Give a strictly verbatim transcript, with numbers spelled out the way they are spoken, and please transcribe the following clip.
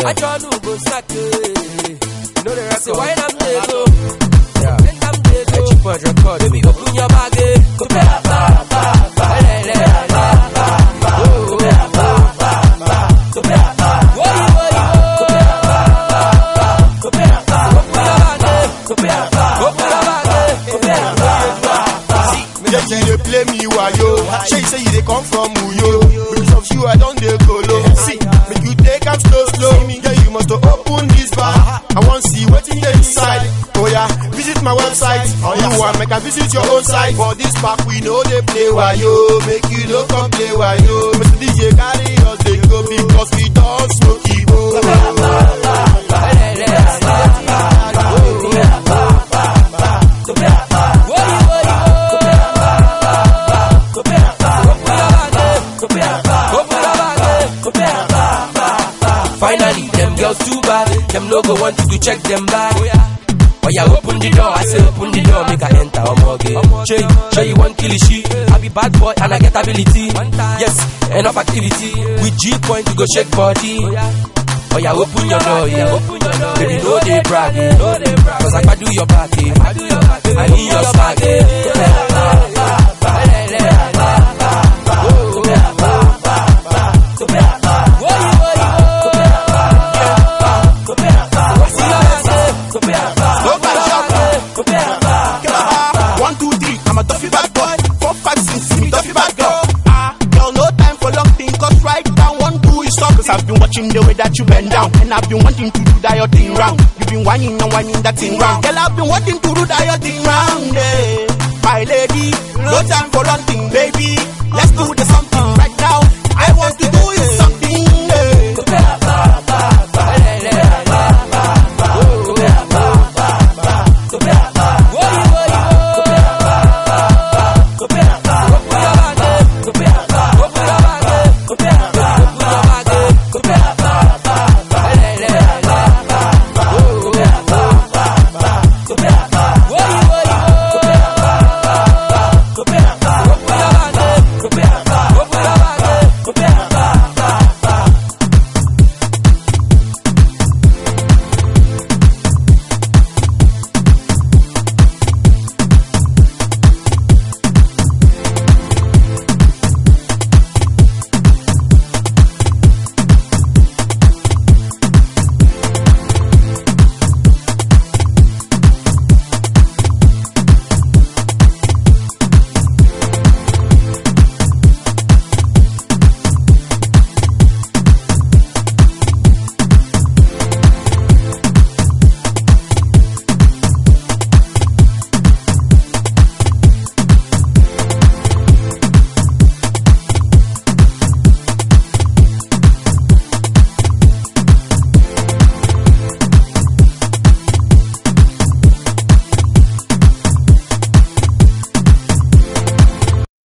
I try to go snack it. No, the rest of why I'm there, go. Yeah. I'm there, go. Chip on record, baby, open your bag, go back, back, back, back. You play me wayo. She say you they come from Uyo. Because of you I don't dey go low. See, make you take am slow slow. Yeah, you must open this bar. I want see what's in the inside. Oh yeah, visit my website. Oh, you want make I visit your own site. For this park we know they play wayo. Make you no come play wayo. Mister D J carry us they go because we don't smoke Igbo. Finally, them girls too bad. Them no go want you to check them back. Oh yeah, open the door. I say open the door, make I enter. I'm okay. Shay, Shay, you want kill she? I be bad boy and I get ability. Yes, enough activity. With G point you go shake body. Oh yeah, open your door, yeah. Baby, no they brag, cause I can do your party. I need your swag. One, two, three, I'm a Duffy bad boy. Four, five, six, me Duffy bad girl. Ah, girl, no time for long thing, cause right down one, do is stop. Cause I've been watching the way that you bend down, and I've been wanting to do that your thing round. You've been whining and whining that thing round. Girl, I've been wanting to do that your thing round, eh. My lady, no time for long thing, baby. Let's do the something.